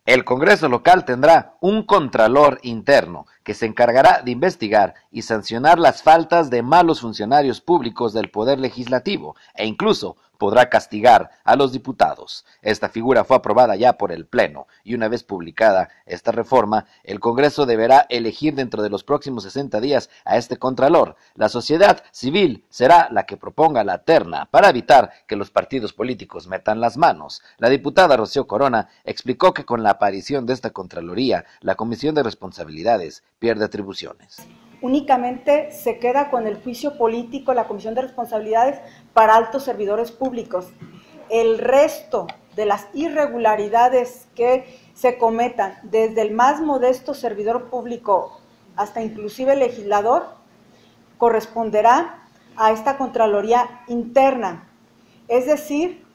El Congreso local tendrá un contralor interno que se encargará de investigar y sancionar las faltas de malos funcionarios públicos del Poder Legislativo e incluso podrá castigar a los diputados. Esta figura fue aprobada ya por el Pleno y una vez publicada esta reforma, el Congreso deberá elegir dentro de los próximos 60 días a este contralor. La sociedad civil será la que proponga la terna para evitar que los partidos políticos metan las manos. La diputada Rocío Corona explicó que con la aparición de esta Contraloría, la Comisión de Responsabilidades pierde atribuciones. Únicamente se queda con el juicio político, la Comisión de Responsabilidades para altos servidores públicos. El resto de las irregularidades que se cometan, desde el más modesto servidor público hasta inclusive el legislador, corresponderá a esta Contraloría interna. Es decir,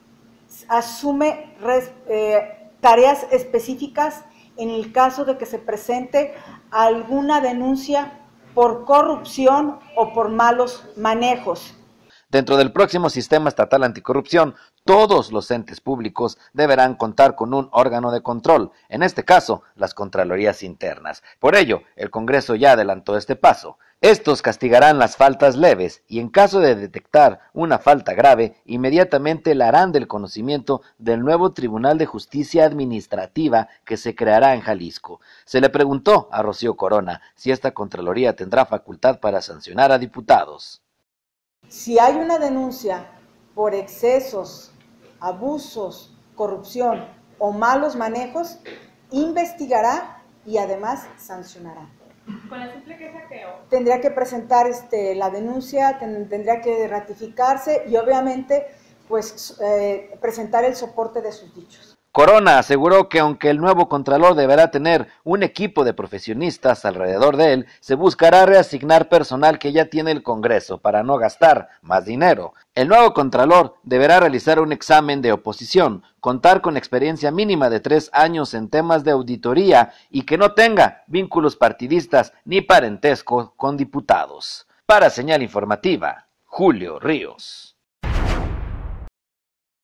asume tareas específicas en el caso de que se presente alguna denuncia por corrupción o por malos manejos. Dentro del próximo sistema estatal anticorrupción, todos los entes públicos deberán contar con un órgano de control, en este caso, las Contralorías internas. Por ello, el Congreso ya adelantó este paso. Estos castigarán las faltas leves y en caso de detectar una falta grave, inmediatamente la harán del conocimiento del nuevo Tribunal de Justicia Administrativa que se creará en Jalisco. Se le preguntó a Rocío Corona si esta Contraloría tendrá facultad para sancionar a diputados. Si hay una denuncia por excesos, abusos, corrupción o malos manejos, investigará y además sancionará. ¿Con la simple queja que tendría que presentar la denuncia, tendría que ratificarse y obviamente pues presentar el soporte de sus dichos? Corona aseguró que aunque el nuevo Contralor deberá tener un equipo de profesionistas alrededor de él, se buscará reasignar personal que ya tiene el Congreso para no gastar más dinero. El nuevo Contralor deberá realizar un examen de oposición, contar con experiencia mínima de 3 años en temas de auditoría y que no tenga vínculos partidistas ni parentesco con diputados. Para Señal Informativa, Julio Ríos.